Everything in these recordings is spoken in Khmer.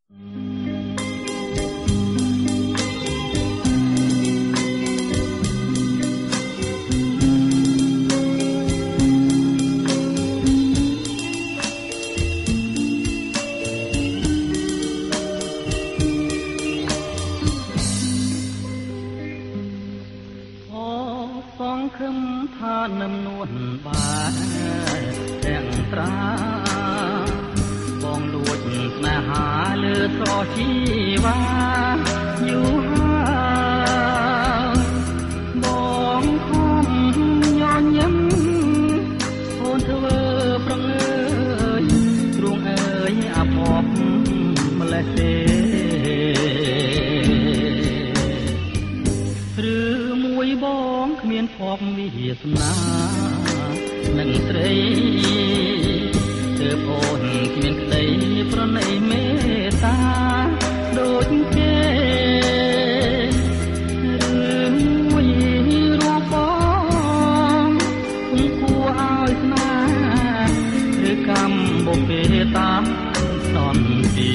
ខឹមថានឹមនួនបាទទាំងត្រាបងលួចស្នេហាលើស្រជីវ៉ាយូរហើយបងខំញញឹមអូនធ្វើប្រងើយទ្រូងអើយអាភពម្លេះទេឬមួយបងគ្មានភពវិសនានឹងស្រីទើបអូនគ្មានក្តីប្រណីមេត្តាដូចគេឬមួយរូបបងគុំគួរឲ្យស្នាឬកម្មបុពេតាមសន្តិ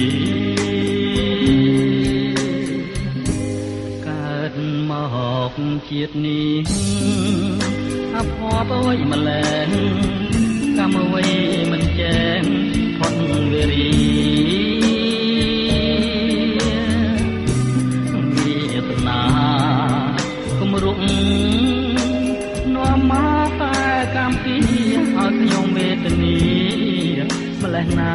កើតមកជាតិនេះអភ័ព្វអ្វីម្ល៉េះកម្មអ្វីមិនចេះផុតវេរីវាសនាគំរុកនាំមកតែកម្មពីឲ្យខ្ញុំវេទនីម្ល៉េះណា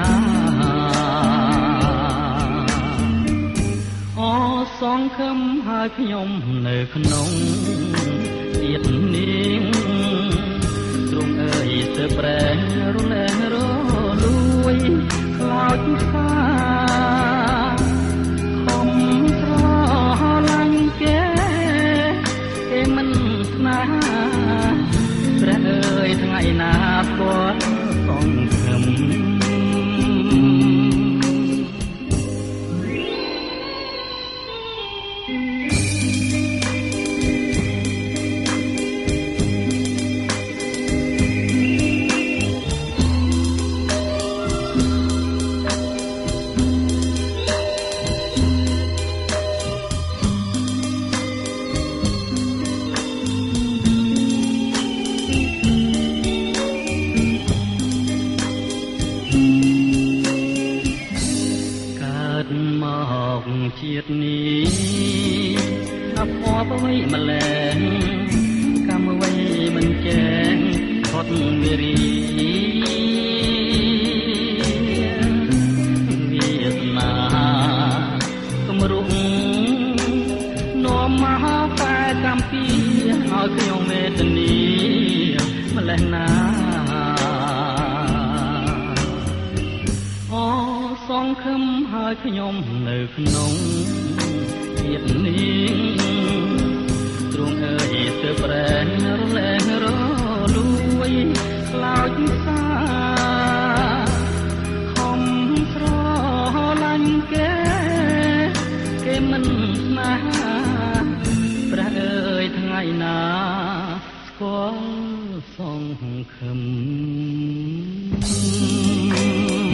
អូសងខឹមហើយខ្ញុំនៅក្នុងទៀតនេះទ្រង់អើយទៅប្រែរលែងរលួយខ្លោចខាខំស្រឡាញ់គេមិនស្នេហាព្រះអើយថ្ងៃណាគាត់សងខឹមជាតិនេះអភ័ព្វអ្វីម្ល៉េះកម្មអ្វីមិនចេះផុតវេរីវាសនាគំរុកនាំមកតែកម្មពីឲ្យខ្ញុំវេទនីម្ល៉េះណាសងខឹមហើយខ្ញុំនៅក្នុងជាតិនេះទ្រង់អើយទៅប្រែរលែងរលួយខ្លោចសាខំស្រឡាញ់គេមិនស្នេហាព្រះអើយថ្ងៃណាស្គាល់សងខឹម